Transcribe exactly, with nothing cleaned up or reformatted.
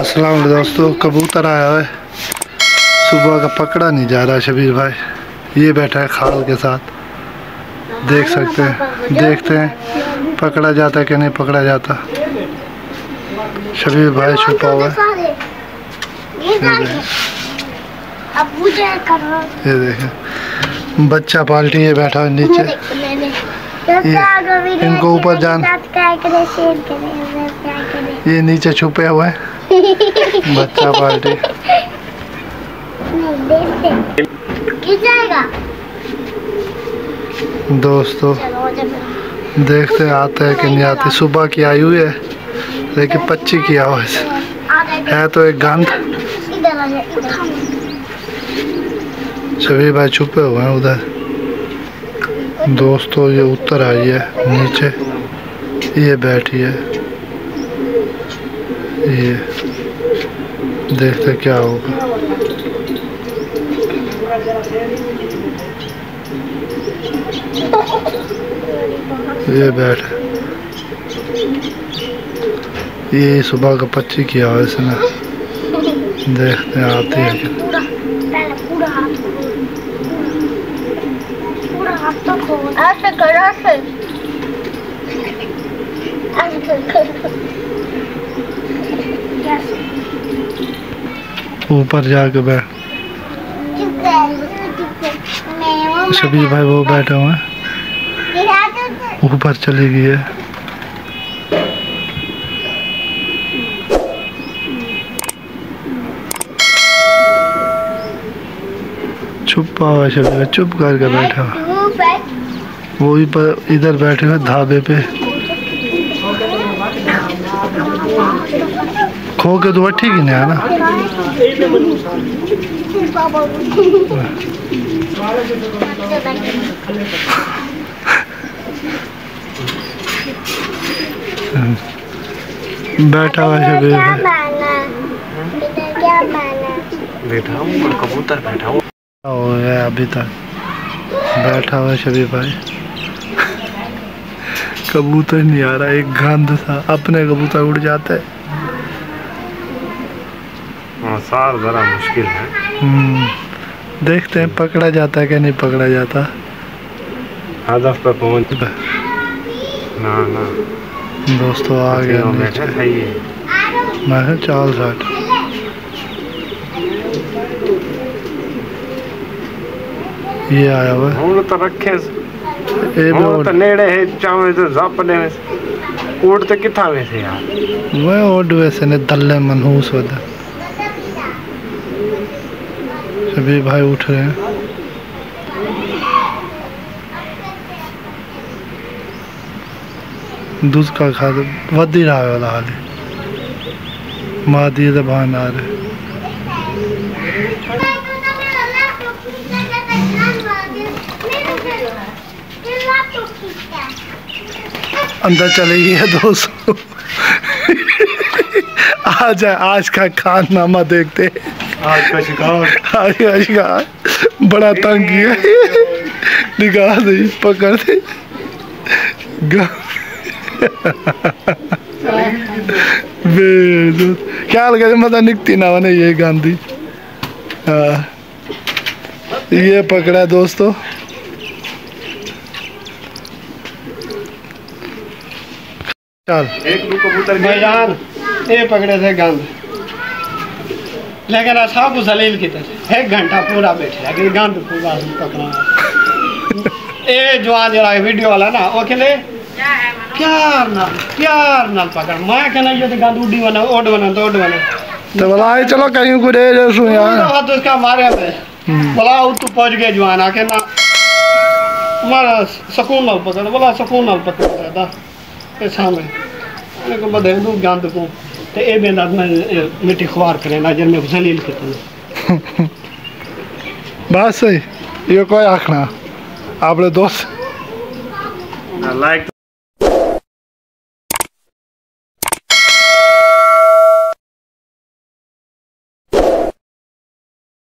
अस्सलाम दोस्तों, कबूतर आया है। सुबह का पकड़ा नहीं जा रहा शबीर भाई, ये बैठा है खाल के साथ, देख सकते हैं। देखते हैं पकड़ा जाता है कि नहीं पकड़ा जाता। शबीर भाई छुपा हुआ है, ये देखें। बच्चा पाल्टी है बैठा है नीचे, ये इनको ऊपर जान, ये नीचे छुपे हुए हैं। बच्चा पाल्टी दोस्तों, देखते हैं आते हैं कि नहीं आते। सुबह की आई हुई है लेकिन पच्ची की आवाज है तो एक गंध। सभी भाई छुपे हुए हैं उधर। दोस्तों ये उत्तर आई है नीचे, ये बैठी है, ये देखते क्या होगा। ये बैठ, ये सुबह का पच्ची किया हुआ इसने। देखते हैं आती है क्या। ऊपर जाके बैठ, शबीर भाई वो बैठे हुए हैं, ऊपर चली गई है। छुपा हुआ शबीर, चुप करके बैठा हुआ। वो ही पर इधर बैठे हुए धाबे पे। खो के तो ठीक ही नहीं है ना। बैठा हुआ शबीर भाई, बैठा हूँ कबूतर बैठा हूँ हो गया अभी तक बैठा हुआ शबीर भाई। कबूतर नहीं आ रहा, एक गंद सा। अपने कबूतर उड़ जाते हैं। सार जरा मुश्किल है। हम्म, देखते हैं पकड़ा जाता है कि नहीं पकड़ा जाता। हदफ पे पहुंच ना ना दोस्तों आ गया नीचे। मैं चाल साठ ये आया हुआ हम तो रखे ए हम तो नेड़े है चावे तो जप ने उड़ते किथा वैसे यार। वो ओड वैसे ने दल्ले मनहूस होता। सभी भाई उठ रहे हैं। दूध का खा वधी रहा है वाला हाल माँ दी जबान आ रहे। अंदर चले गई है दोस्तों। आज है आज का खाननामा देखते। आज का शिकार, आज का शिकार बड़ा तंग किया। निकाल दे, पकड़ दे। ख्याल करे मतलब निकती ना बने ये गांधी। हाँ ये पकड़ा दोस्तों। चल एक दो कबूतर भाईजान ये पकड़े थे गंद, लेकिन अच्छा को जलील की तरह एक घंटा पूरा बैठे लेकिन गंद पूरा पकड़ा। ये जवान जरा वीडियो वाला ना वो कहले प्यार ना प्यार ना पकड़। मैं कहना ये तो गंद उड़ी बना ओड बना तो ओड बना तो बोला चलो कहीं को दे दे सुन यार। हाथ उसका मारे पे बोला तू पहुंच गए जवान आके ना हमारा सुकून ना पकड़। बोला सुकून ना पकड़ था ते सामने मैंने को बदल दूं गंद को ते ए बेंदा में मिट्टी खुआर करे ना जन में जलील के तो बस सही ये कोई आखना आपने दोस्त लाइक